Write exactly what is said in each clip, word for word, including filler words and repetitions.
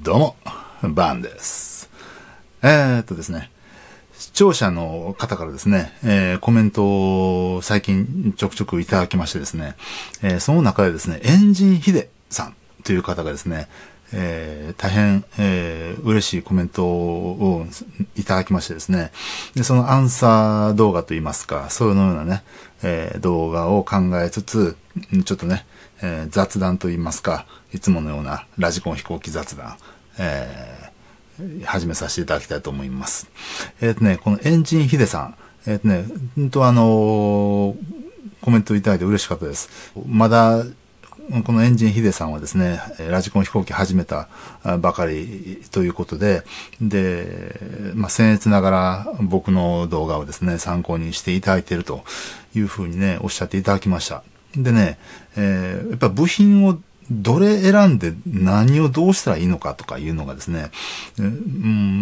どうも、バンです。えーっとですね、視聴者の方からですね、えー、コメントを最近ちょくちょくいただきましてですね、えー、その中でですね、エンジンヒデさんという方がですね、えー、大変、えー、嬉しいコメントをいただきましてですね、でそのアンサー動画といいますか、そういうようなね、えー、動画を考えつつ、ちょっとね、えー、雑談といいますか、いつものようなラジコン飛行機雑談、えー、始めさせていただきたいと思います。えっとね、このエンジンヒデさん、えっとね、本当あのー、コメントいただいて嬉しかったです。まだ、このエンジンヒデさんはですね、ラジコン飛行機始めたばかりということで、で、まあ、僭越ながら僕の動画をですね、参考にしていただいているというふうにね、おっしゃっていただきました。でね、えー、やっぱ部品をどれ選んで何をどうしたらいいのかとかいうのがですね、うん、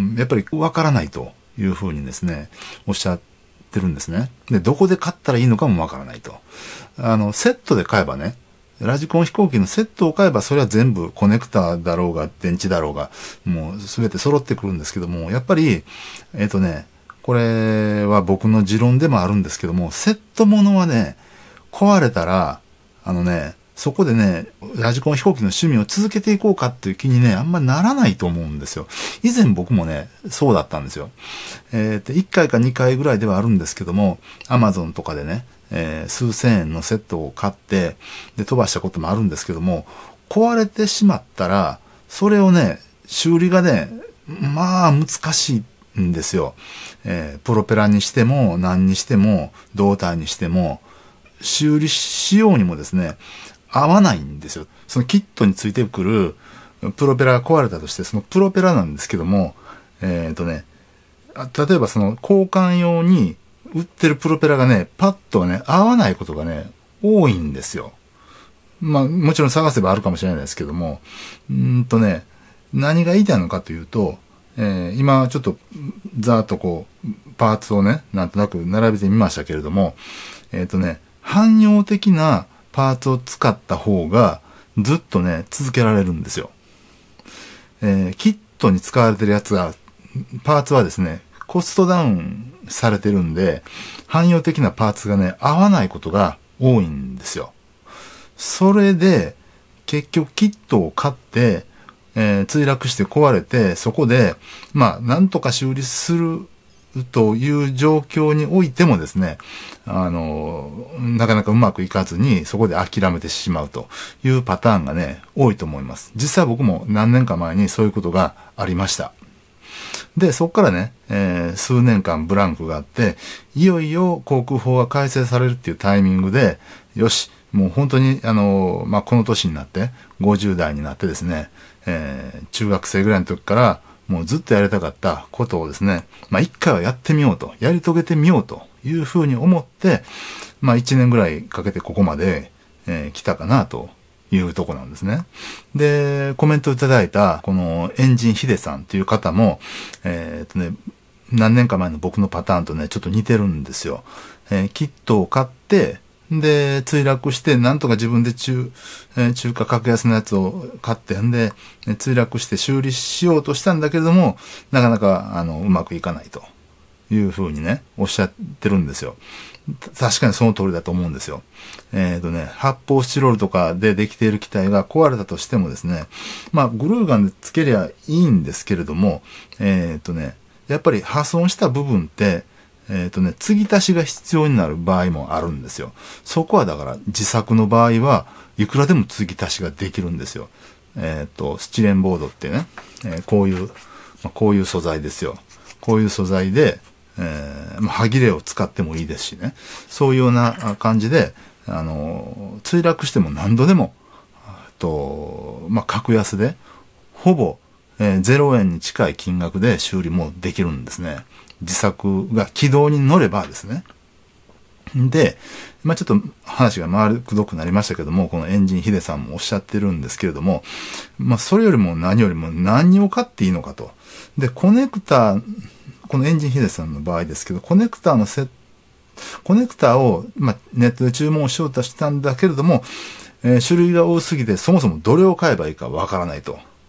やっぱりわからないというふうにですね、おっしゃってるんですね。で、どこで買ったらいいのかもわからないと。あの、セットで買えばね、ラジコン飛行機のセットを買えばそれは全部コネクタだろうが電池だろうがもう全て揃ってくるんですけども、やっぱり、えっとね、これは僕の持論でもあるんですけども、セットものはね、壊れたら、あのね、そこでね、ラジコン飛行機の趣味を続けていこうかっていう気にね、あんまりならないと思うんですよ。以前僕もね、そうだったんですよ。えー、いっかいかにかいぐらいではあるんですけども、アマゾンとかでね、えー、数千円のセットを買って、で、飛ばしたこともあるんですけども、壊れてしまったら、それをね、修理がね、まあ難しいんですよ。えー、プロペラにしても、何にしても、胴体にしても、修理しようにもですね、合わないんですよ。そのキットについてくるプロペラが壊れたとして、そのプロペラなんですけども、えっとね、例えばその交換用に売ってるプロペラがね、パッとね、合わないことがね、多いんですよ。まあ、もちろん探せばあるかもしれないですけども、うんとね、何が言いたいのかというと、えー、今ちょっとざーっとこう、パーツをね、なんとなく並べてみましたけれども、えっとね、汎用的なパーツを使った方がずっとね、続けられるんですよ。えー、キットに使われてるやつが、パーツはですね、コストダウンされてるんで、汎用的なパーツがね、合わないことが多いんですよ。それで、結局キットを買って、えー、墜落して壊れて、そこで、まあ、なんとか修理するという状況においてもですね、あの、なかなかうまくいかずに、そこで諦めてしまうというパターンがね、多いと思います。実際僕も何年か前にそういうことがありました。で、そこからね、えー、数年間ブランクがあって、いよいよ航空法が改正されるっていうタイミングで、よし、もう本当に、あの、まあ、この年になって、ごじゅう代になってですね、えー、中学生ぐらいの時から、もうずっとやりたかったことをですね、まあ、一回はやってみようと、やり遂げてみようというふうに思って、まあ、一年ぐらいかけてここまで、えー、来たかなというとこなんですね。で、コメントいただいた、このエンジンヒデさんという方も、えー、っとね、何年か前の僕のパターンとね、ちょっと似てるんですよ。えー、キットを買って、で、墜落して、なんとか自分で中、えー、中華格安のやつを買って、んで、墜落して修理しようとしたんだけれども、なかなか、あの、うまくいかないというふうにね、おっしゃってるんですよ。確かにその通りだと思うんですよ。えっとね、発泡スチロールとかでできている機体が壊れたとしてもですね、まあ、グルーガンでつけりゃいいんですけれども、えっとね、やっぱり破損した部分って、えっとね、継ぎ足しが必要になる場合もあるんですよ。そこはだから自作の場合はいくらでも継ぎ足しができるんですよ。えっと、スチレンボードってね、えー、こういう、まあ、こういう素材ですよ。こういう素材で、えー、まあ、歯切れを使ってもいいですしね。そういうような感じで、あの、墜落しても何度でも、と、まあ、格安で、ほぼ、えー、ゼロえんに近い金額で修理もできるんですね。自作が軌道に乗ればですね。で、まあ、ちょっと話が回るくどくなりましたけども、このエンジンヒデさんもおっしゃってるんですけれども、まあ、それよりも何よりも何を買っていいのかと。で、コネクタ、このエンジンヒデさんの場合ですけど、コネクタのセット、コネクタを、まあ、ネットで注文しようとしたんだけれども、えー、種類が多すぎて、そもそもどれを買えばいいかわからないと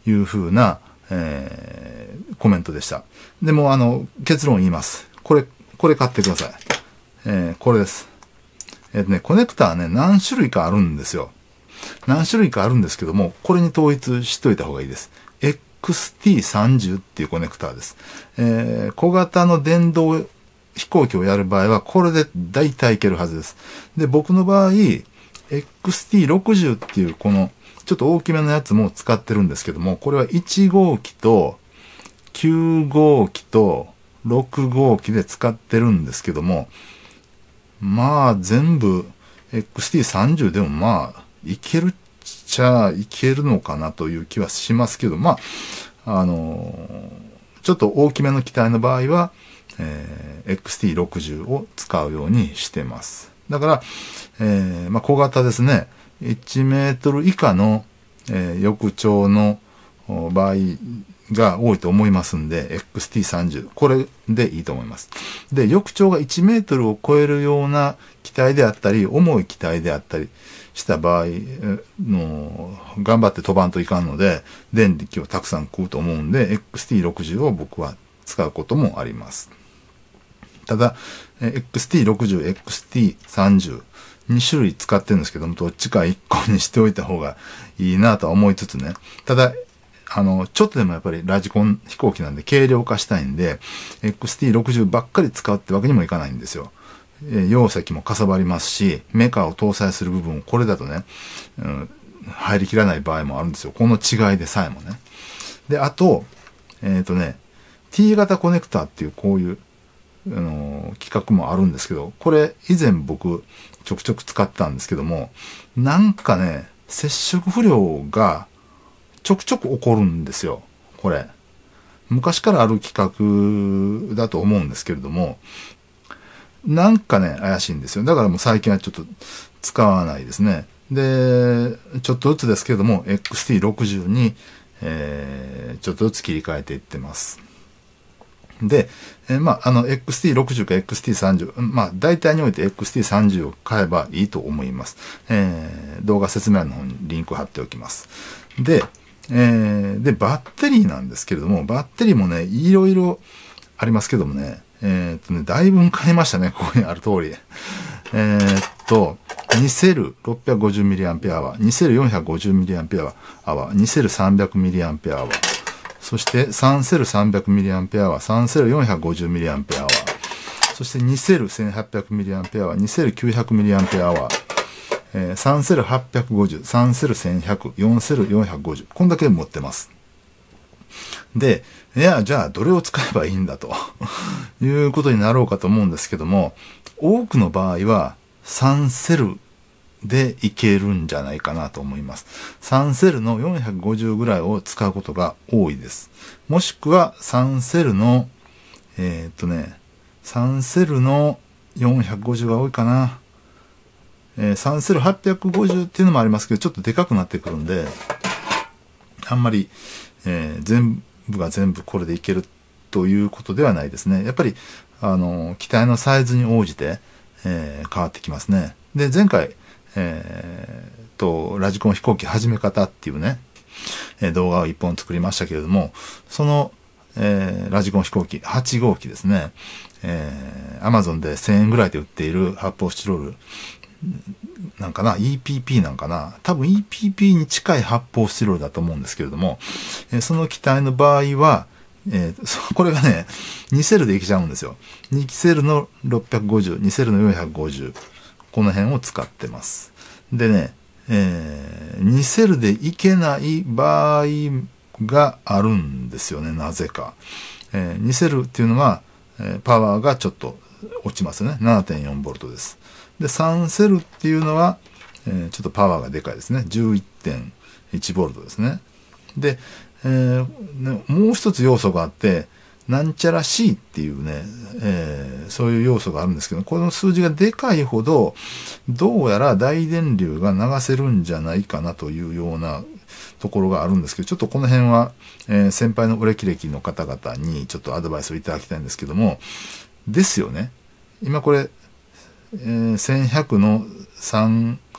いうふうな、えー、コメントでした。でも、あの、結論言います。これ、これ買ってください。えー、これです。えっとね、コネクターね、何種類かあるんですよ。何種類かあるんですけども、これに統一しといた方がいいです。エックスティーサムゼロ っていうコネクターです。えー、小型の電動飛行機をやる場合は、これで大体いけるはずです。で、僕の場合、エックスティーろくじゅう っていうこの、ちょっと大きめのやつも使ってるんですけども、これはいち号機ときゅう号機とろく号機で使ってるんですけども、まあ全部 エックスティーサムゼロ でもまあいけるっちゃいけるのかなという気はしますけど、まあ、あのー、ちょっと大きめの機体の場合は、えー、エックスティーろくじゅう を使うようにしてます。だから、えー、まあ小型ですね。いちメートル以下の、えー、翼長の場合が多いと思いますんで、エックスティーサムゼロ、これでいいと思います。で、翼長がいちメートルを超えるような機体であったり、重い機体であったりした場合の、頑張って飛ばんといかんので、電力をたくさん食うと思うんで、エックスティーろくじゅう を僕は使うこともあります。ただ、エックスティーろくじゅう、エックスティーサムゼロ、に種類使ってるんですけども、どっちかいっこにしておいた方がいいなとは思いつつね。ただ、あの、ちょっとでもやっぱりラジコン飛行機なんで軽量化したいんで、エックスティーろくじゅう ばっかり使うってわけにもいかないんですよ。えー、容積もかさばりますし、メカを搭載する部分、これだとね、うん、入りきらない場合もあるんですよ。この違いでさえもね。で、あと、えっとね、T 型コネクタっていうこういう、あのー、企画もあるんですけど、これ以前僕ちょくちょく使ってたんですけども、なんかね、接触不良がちょくちょく起こるんですよ。これ。昔からある企画だと思うんですけれども、なんかね、怪しいんですよ。だからもう最近はちょっと使わないですね。で、ちょっとずつですけれども、エックスティーろくじゅう に、えー、ちょっとずつ切り替えていってます。で、えー、まあ、あの、エックスティーろくじゅう か エックスティーサムゼロ、まあ、大体において エックスティーサムゼロ を買えばいいと思います。えー、動画説明欄の方にリンク貼っておきます。で、えー、で、バッテリーなんですけれども、バッテリーもね、いろいろありますけどもね、えー、っとね、だいぶ買いましたね、ここにある通り。えー、っと、にセル ろっぴゃくごじゅうミリアンペアワー、にセル よんひゃくごじゅうミリアンペアワー、にセル さんびゃくミリアンペアワー、そしてさんセル さんびゃくミリアンペアワー、さんセル よんひゃくごじゅうミリアンペアワー、そしてにセル せんはっぴゃくミリアンペアワー、にセル きゅうひゃくミリアンペアワー、えー、さんセルはっぴゃくごじゅう、さんセルせんひゃく、よんセルよんひゃくごじゅう。こんだけ持ってます。で、いや、じゃあどれを使えばいいんだということになろうかと思うんですけども、多くの場合はさんセルでいけるんじゃないかなと思います。さんセルのよんひゃくごじゅうぐらいを使うことが多いです。もしくはさんセルの、えー、っとね、さんセルのよんひゃくごじゅうが多いかな。えー、さんセルはっぴゃくごじゅうっていうのもありますけど、ちょっとでかくなってくるんで、あんまり、えー、全部が全部これでいけるということではないですね。やっぱり、あの、機体のサイズに応じて、えー、変わってきますね。で、前回、えー、と、ラジコン飛行機始め方っていうね、えー、動画を一本作りましたけれども、その、えー、ラジコン飛行機はち号機ですね、えー、Amazon でせんえんぐらいで売っている発泡スチロール、なんかな イーピーピー なんかな多分 イーピーピー に近い発泡スチロールだと思うんですけれども、えー、その機体の場合は、えー、これがね、にセルでいけちゃうんですよ。にセルのろっぴゃくごじゅう、にセルのよんひゃくごじゅう、この辺を使ってます。でね、えー、にセルでいけない場合があるんですよね、なぜか。えー、にセルっていうのは、えー、パワーがちょっと落ちますね。ななてんよんボルトです。で、さんセルっていうのは、えー、ちょっとパワーがでかいですね。じゅういってんいちボルトですね。で、えーね、もう一つ要素があって、なんちゃら C っていうね、えー、そういう要素があるんですけど、この数字がでかいほど、どうやら大電流が流せるんじゃないかなというようなところがあるんですけど、ちょっとこの辺は、えー、先輩の売れ切歴の方々にちょっとアドバイスをいただきたいんですけども、ですよね。今これ、えー、せんひゃくのさん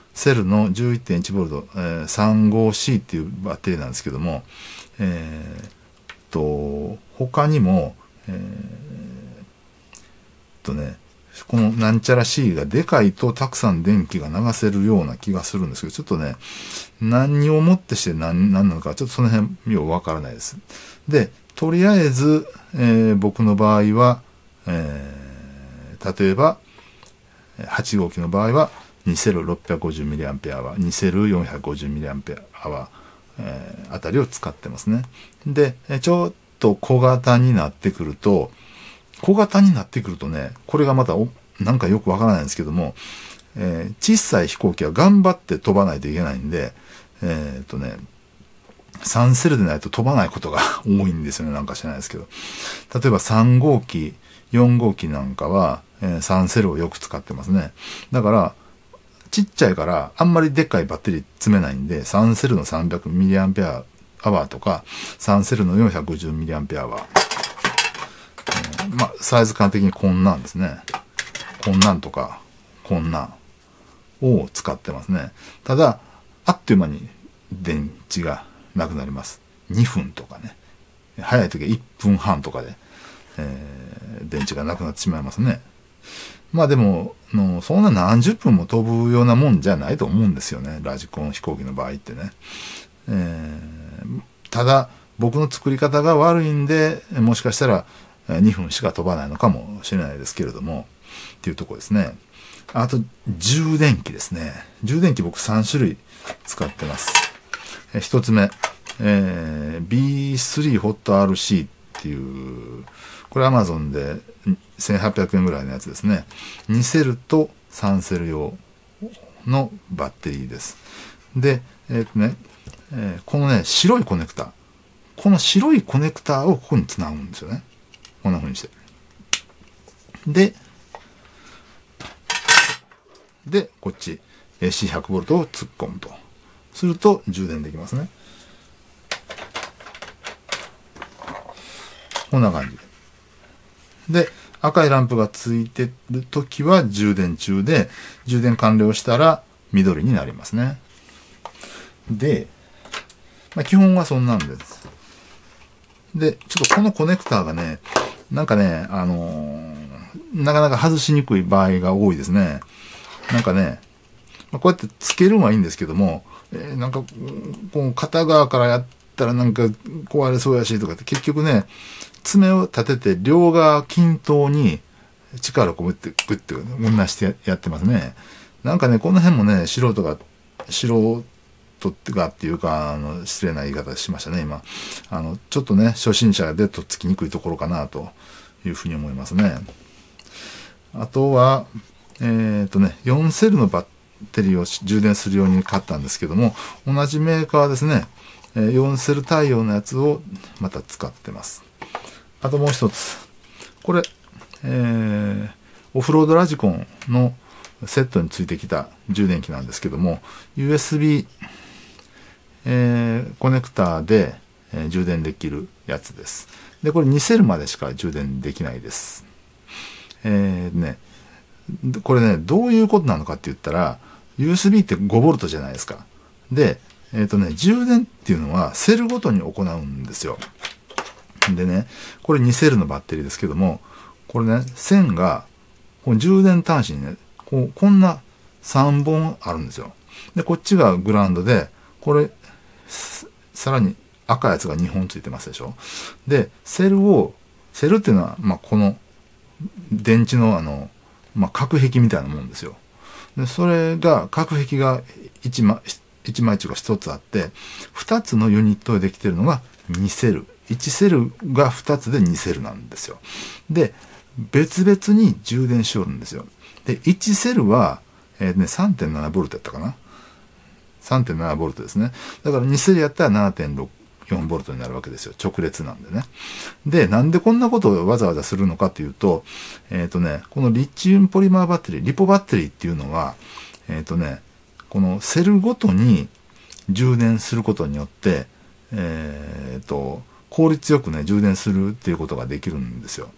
セルの じゅういってんいちボルト、えー、さんじゅうごシー っていうバッテリーなんですけども、えー、と他にも、えー、とねこのなんちゃら C がでかいとたくさん電気が流せるような気がするんですけど、ちょっとね何をもってして何, 何なのかちょっとその辺ようわからないです。でとりあえず、えー、僕の場合は、えー、例えばはち号機の場合はにセル ろっぴゃくごじゅうミリアンペア ワー、にセル よんひゃくごじゅうミリアンペア ワー、えー、あたりを使ってますね。でちょっと小型になってくると小型になってくるとね、これがまたなんかよくわからないんですけども、えー、小さい飛行機は頑張って飛ばないといけないんで、えー、っとね、さんセルでないと飛ばないことが多いんですよね。なんか知らないですけど。例えばさん号機、よん号機なんかは、えー、さんセルをよく使ってますね。だから、ちっちゃいからあんまりでっかいバッテリー詰めないんで、さんセルの さんびゃくミリアンペア ワーとか、さんセルの よんひゃくごじゅうミリアンペア ワー。まあ、サイズ感的にこんなんですね。こんなんとか、こんなんを使ってますね。ただ、あっという間に電池がなくなります。にふんとかね。早い時はいっぷんはんとかで、えー、電池がなくなってしまいますね。まあでも、のそんな何十分も飛ぶようなもんじゃないと思うんですよね。ラジコン飛行機の場合ってね。えー、ただ、僕の作り方が悪いんで、もしかしたら、にふんしか飛ばないのかもしれないですけれどもっていうところですね。あと充電器ですね。充電器僕さん種類使ってます。えひとつめ、えー、ビースリー ホット アールシー っていうこれ Amazon でせんはっぴゃくえんぐらいのやつですね。にセルとさんセル用のバッテリーです。で、えっとね、えー、このね白いコネクタこの白いコネクタをここにつなぐんですよね。こんな風にして。で、で、こっち、シーひゃくボルト を突っ込むと。すると、充電できますね。こんな感じ。で、赤いランプがついてるときは充電中で、充電完了したら緑になりますね。で、まあ、基本はそんなんです。で、ちょっとこのコネクターがね、なんかね、あのー、なかなか外しにくい場合が多いですね。なんかね、こうやってつけるのはいいんですけども、えー、なんか、この片側からやったらなんか壊れそうやしとかって、結局ね、爪を立てて両側均等に力を込めてグッて同じしてやってますね。なんかね、この辺もね、素人が、素人がっていうか、あの、失礼な言い方しましたね、今。あの、ちょっとね、初心者でとっつきにくいところかな、というふうに思いますね。あとは、えっとね、よんセルのバッテリーを充電するように買ったんですけども、同じメーカーですね、よんセル対応のやつをまた使ってます。あともう一つ。これ、えー、オフロードラジコンのセットについてきた充電器なんですけども、ユーエスビー、えー、コネクターで、えー、充電できるやつです。で、これにセルまでしか充電できないです。えー、ね、これね、どういうことなのかって言ったら、ユーエスビー ってごボルトじゃないですか。で、えっとね、充電っていうのはセルごとに行うんですよ。でね、これにセルのバッテリーですけども、これね、線が、この充電端子にね、こう、こんなさんぼんあるんですよ。で、こっちがグラウンドで、これ、さらに赤いやつがにほんついてますでしょ。で、セルを、セルっていうのは、まあ、この、電池のあの、まあ、隔壁みたいなもんですよ。で、それが、隔壁がいちまい、いちまい中がひとつあって、ふたつのユニットでできてるのがにセル。いちセルがふたつでにセルなんですよ。で、別々に充電しよるんですよ。で、いちセルは、えーね、さんてんななボルトやったかな ?さんてんななボルトですね。だからにセルやったら ななてんろくよんボルトになるわけですよ。直列なんでね。で、なんでこんなことをわざわざするのかっていうと、えっとね、このリチウムポリマーバッテリー、リポバッテリーっていうのは、えっとね、このセルごとに充電することによって、えっと、効率よくね、充電するっていうことができるんですよ。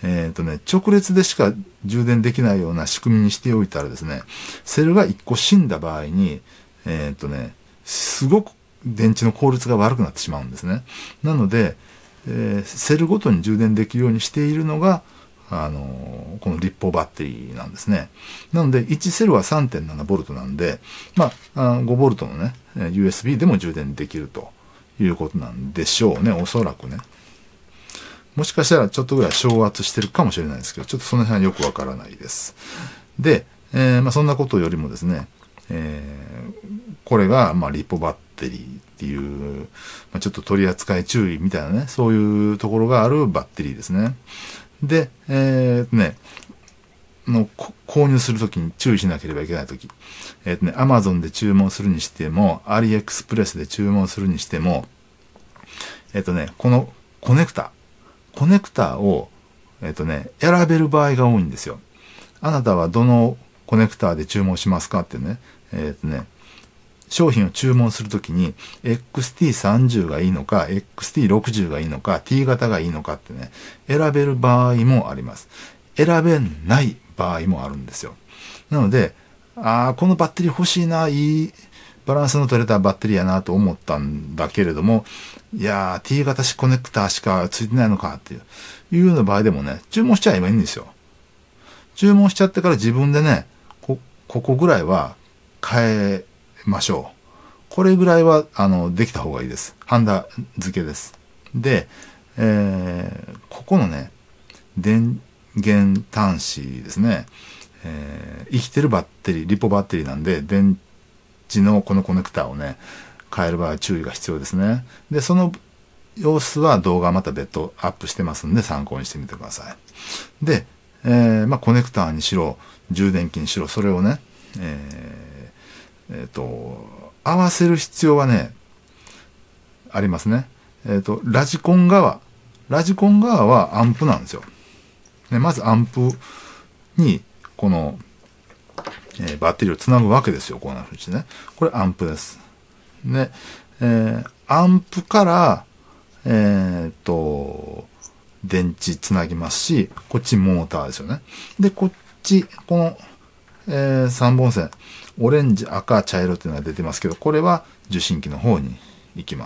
えっとね、直列でしか充電できないような仕組みにしておいたらですね、セルがいっこ死んだ場合に、えっとね、すごく電池の効率が悪くなってしまうんですね。なので、えー、セルごとに充電できるようにしているのが、あのー、この立方バッテリーなんですね。なので、いちセルは さんてんななボルトなんで、まあ、ごボルトのね、ユーエスビー でも充電できるということなんでしょうね、おそらくね。もしかしたらちょっとぐらい昇圧してるかもしれないですけど、ちょっとその辺はよくわからないです。で、えーまあ、そんなことよりもですね、えー、これが、まあ、立方バッテリーっていう、まあ、ちょっと取り扱い注意みたいなね、そういうところがあるバッテリーですね。で、えー、ね、の購入するときに注意しなければいけないとき、えっとね、Amazon で注文するにしても、AliExpress で注文するにしても、えっとね、このコネクタ、コネクタを、えっとね、選べる場合が多いんですよ。あなたはどのコネクタで注文しますかってね、えっとね、商品を注文するときに エックスティーさんじゅう がいいのか エックスティーろくじゅう がいいのか T 型がいいのかってね、選べる場合もあります。選べない場合もあるんですよ。なので、ああ、このバッテリー欲しいな、いいバランスの取れたバッテリーやなと思ったんだけれども、いやー、T 型コネクタしかついてないのかっていう、いうような場合でもね、注文しちゃえばいいんですよ。注文しちゃってから自分でね、こ、ここぐらいは変えましょう。これぐらいは、あの、できた方がいいです。ハンダ付けです。で、えー、ここのね、電源端子ですね、えー、生きてるバッテリー、リポバッテリーなんで、電池のこのコネクタをね、変える場合は注意が必要ですね。で、その様子は動画また別途アップしてますんで参考にしてみてください。で、えー、まあ、コネクターにしろ、充電器にしろ、それをね、えー、えーと、合わせる必要はね、ありますね。えっと、ラジコン側、ラジコン側はアンプなんですよ。ね、まずアンプに、この、えー、バッテリーをつなぐわけですよ。こうなるうちね。これアンプです。で、えー、アンプから、えっと、電池つなぎますし、こっちモーターですよね。で、こっち、この、えー、さんぼん線、オレンジ、赤、茶色っていうのが出てますけど、これは受信機の方に行きます。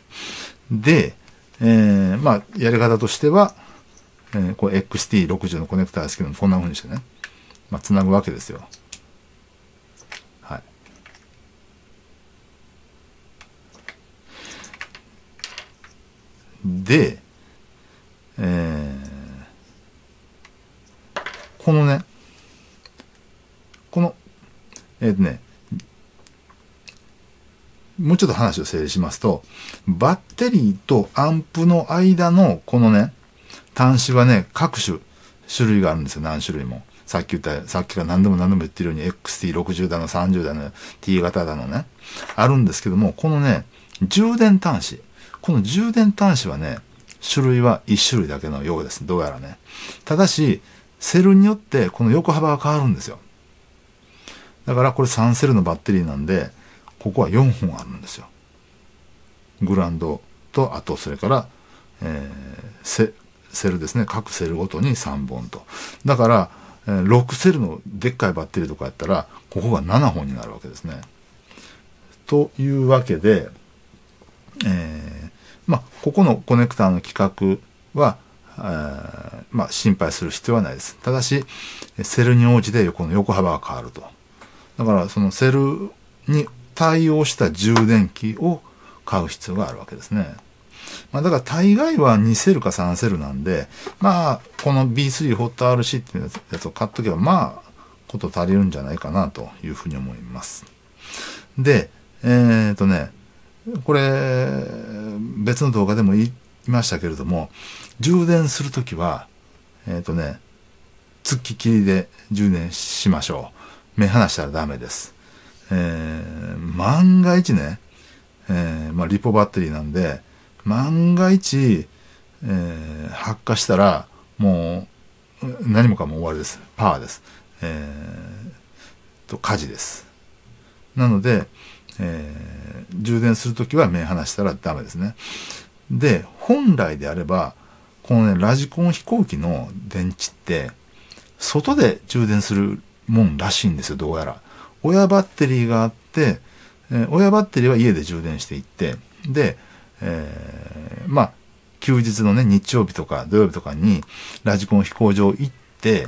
で、えー、まあ、やり方としては、えー、これ エックスティーろくじゅう のコネクターですけども、こんな風にしてね、まあ、つなぐわけですよ。はい。で、えー、このね、この、えっとね、もうちょっと話を整理しますと、バッテリーとアンプの間のこのね、端子はね、各種種類があるんですよ、何種類も。さっき言った、さっきから何度も何度も言ってるように エックスティーろくじゅう だの、さんじゅうだの、T 型だのね、あるんですけども、このね、充電端子。この充電端子はね、種類はいち種類だけのようです。どうやらね。ただし、セルによってこの横幅が変わるんですよ。だからこれさんセルのバッテリーなんで、ここはよんほんあるんですよ。グラウンドと、あとそれから、えー、セ、セルですね。各セルごとにさんぼんと。だから、えー、ろくセルのでっかいバッテリーとかやったら、ここがななほんになるわけですね。というわけで、えー、まあ、ここのコネクターの規格は、えー、まあ、心配する必要はないです。ただし、セルに応じてこの横幅が変わると。だから、そのセルに対応した充電器を買う必要があるわけですね。まあ、だから大概はにセルかさんセルなんで、まあ、この ビースリー ホット アールシー っていうやつを買っとけば、まあ、こと足りるんじゃないかなというふうに思います。で、えっとね、これ、別の動画でも言いましたけれども、充電するときは、えっとね、突き切りで充電しましょう。目離したらダメです。えー、万が一ね、えー、まあ、リポバッテリーなんで、万が一、えー、発火したら、もう、何もかも終わりです。パワーです。えー、と、火事です。なので、えー、充電するときは目離したらダメですね。で、本来であれば、 このね、ラジコン飛行機の電池って、外で充電するもんらしいんですよ、どうやら。親バッテリーがあって、えー、親バッテリーは家で充電していって、で、えー、まあ、休日のね、日曜日とか土曜日とかに、ラジコン飛行場行って、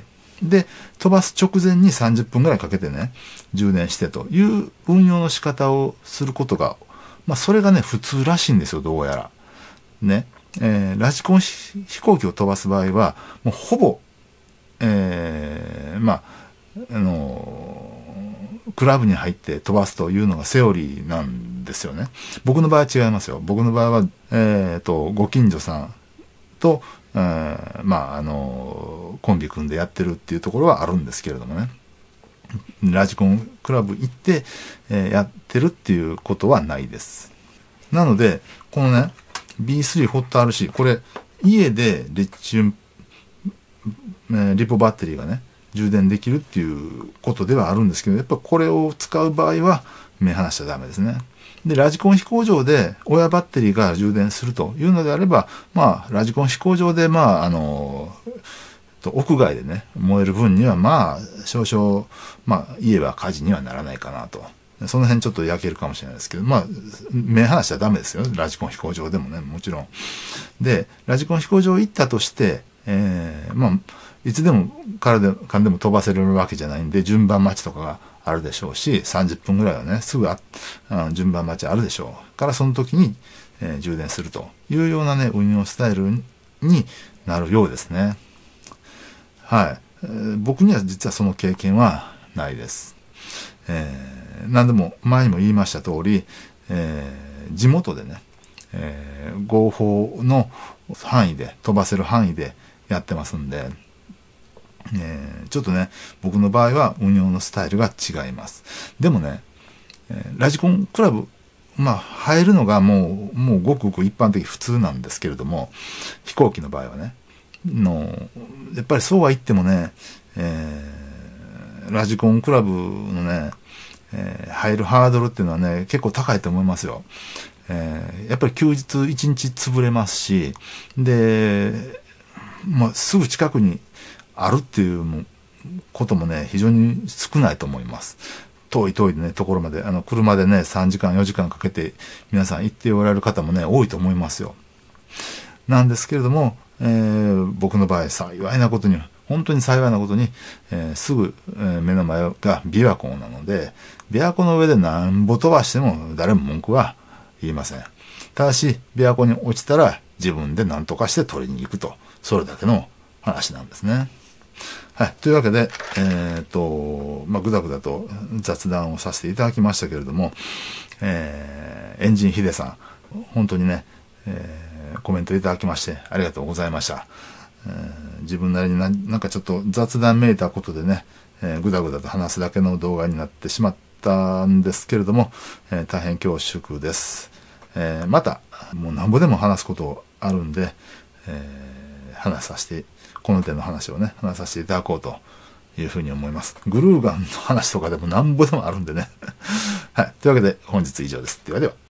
で、飛ばす直前にさんじゅっぷんぐらいかけてね、充電してという運用の仕方をすることが、まあ、それがね、普通らしいんですよ、どうやら。ね。えー、ラジコン飛行機を飛ばす場合は、もうほぼ、えー、まあ、あのー、クラブに入って飛ばすというのがセオリーなんですよね。僕の場合は違いますよ。僕の場合は、えーと、ご近所さんと、えー、まあ、あのー、コンビ組んでやってるっていうところはあるんですけれどもね。ラジコンクラブ行って、えー、やってるっていうことはないです。なので、このね、ビースリー ホット アールシー、これ、家でリチウム、えー、リポバッテリーがね、充電できるっていうことではあるんですけど、やっぱこれを使う場合は、目離しちゃダメですね。で、ラジコン飛行場で親バッテリーが充電するというのであれば、まあ、ラジコン飛行場で、まあ、あの、屋外でね、燃える分には、まあ、少々、まあ、家は火事にはならないかなと。その辺ちょっと焼けるかもしれないですけど、まあ、目離しちゃダメですよ。ラジコン飛行場でもね、もちろん。で、ラジコン飛行場行ったとして、えー、まあ、いつでも、からで、かんでも飛ばせるわけじゃないんで、順番待ちとかがあるでしょうし、さんじゅっぷんぐらいはね、すぐあ、あ順番待ちあるでしょう。からその時に、えー、充電するというようなね、運用スタイルになるようですね。はい。えー、僕には実はその経験はないです。えー何でも前にも言いました通り、えー、地元でね、えー、合法の範囲で飛ばせる範囲でやってますんで、えー、ちょっとね僕の場合は運用のスタイルが違います。でもね、えー、ラジコンクラブまあ入るのがもうもうごくごく一般的普通なんですけれども、飛行機の場合はねのやっぱりそうは言ってもね、えー、ラジコンクラブのねえー、入るハードルっていうのはね、結構高いと思いますよ。えー、やっぱり休日一日潰れますし、で、まあ、すぐ近くにあるっていうこともね、非常に少ないと思います。遠い遠いね、ところまで、あの、車でね、さんじかんよじかんかけて皆さん行っておられる方もね、多いと思いますよ。なんですけれども、えー、僕の場合、幸いなことに、本当に幸いなことに、えー、すぐ、えー、目の前が琵琶湖なので、琵琶湖の上で何ぼ飛ばしても誰も文句は言いません。ただし、琵琶湖に落ちたら自分で何とかして取りに行くと。それだけの話なんですね。はい。というわけで、えー、っと、まあ、ぐだぐだと雑談をさせていただきましたけれども、えー、エンジンヒデさん、本当にね、えー、コメントいただきましてありがとうございました。えー、自分なりにな、なんかちょっと雑談めいたことでね、えー、ぐだぐだと話すだけの動画になってしまったんですけれども、えー、大変恐縮です。えー、また、もうなんぼでも話すことあるんで、えー、話させて、この点の話をね、話させていただこうというふうに思います。グルーガンの話とかでもなんぼでもあるんでね。はい。というわけで本日以上です。ではでは。